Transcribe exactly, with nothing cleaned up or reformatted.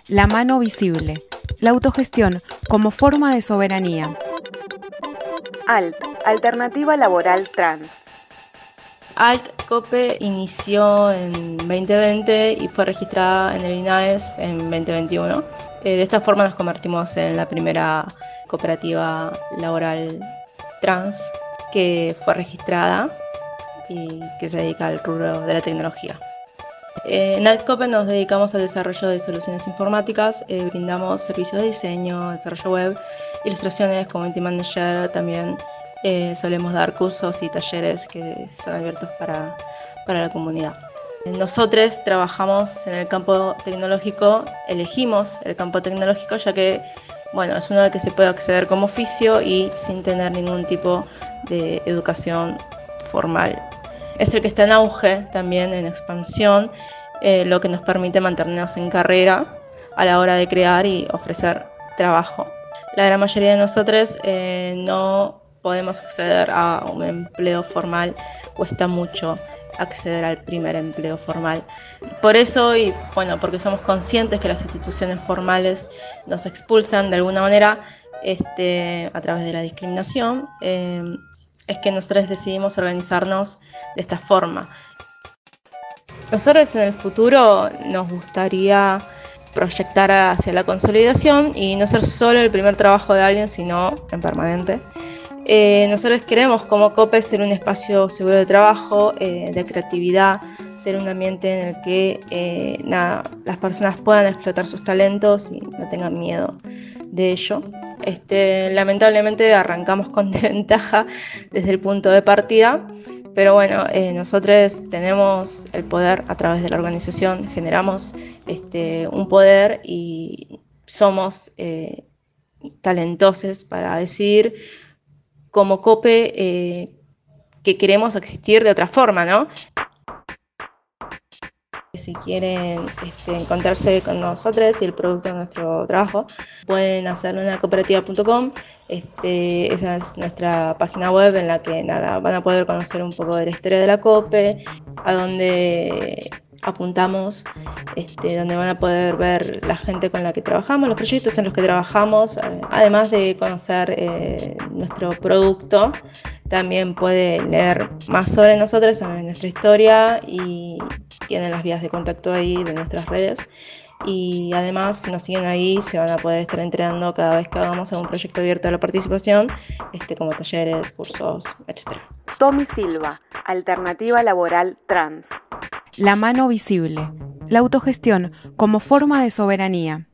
La mano visible. La autogestión como forma de soberanía. A L T, Alternativa Laboral Trans. A L T COPE inició en veinte veinte y fue registrada en el I N A E S en veinte veintiuno. Eh, de esta forma nos convertimos en la primera cooperativa laboral trans que fue registrada y que se dedica al rubro de la tecnología. Eh, en A L T COPE nos dedicamos al desarrollo de soluciones informáticas, eh, brindamos servicios de diseño, desarrollo web, ilustraciones, community manager, también eh, solemos dar cursos y talleres que son abiertos para, para la comunidad. Nosotros trabajamos en el campo tecnológico, elegimos el campo tecnológico ya que bueno, es uno al que se puede acceder como oficio y sin tener ningún tipo de educación formal. Es el que está en auge, también en expansión, eh, lo que nos permite mantenernos en carrera a la hora de crear y ofrecer trabajo. La gran mayoría de nosotros eh, no podemos acceder a un empleo formal, cuesta mucho acceder al primer empleo formal. Por eso, y bueno, porque somos conscientes que las instituciones formales nos expulsan de alguna manera este, a través de la discriminación, eh, es que nosotros decidimos organizarnos de esta forma. Nosotros en el futuro nos gustaría proyectar hacia la consolidación y no ser solo el primer trabajo de alguien, sino en permanente. Eh, nosotros queremos como COPE ser un espacio seguro de trabajo, eh, de creatividad, ser un ambiente en el que eh, nada, las personas puedan explotar sus talentos y no tengan miedo de ello. Este, lamentablemente arrancamos con desventaja desde el punto de partida, pero bueno, eh, nosotros tenemos el poder a través de la organización, generamos este, un poder y somos eh, talentosos para decidir como COPE eh, que queremos existir de otra forma, ¿no? Si quieren este, encontrarse con nosotros y el producto de nuestro trabajo, pueden hacerlo en cooperativa punto com. Este, esa es nuestra página web en la que nada, van a poder conocer un poco de la historia de la COPE, a donde apuntamos, este, donde van a poder ver la gente con la que trabajamos, los proyectos en los que trabajamos, eh, además de conocer eh, nuestro producto. También puede leer más sobre nosotros, sobre nuestra historia y tienen las vías de contacto ahí de nuestras redes. Y además, si nos siguen ahí, se van a poder estar entrenando cada vez que hagamos algún proyecto abierto a la participación, este, como talleres, cursos, etcétera. Tommy Silva, Alternativa Laboral Trans. La mano visible. La autogestión como forma de soberanía.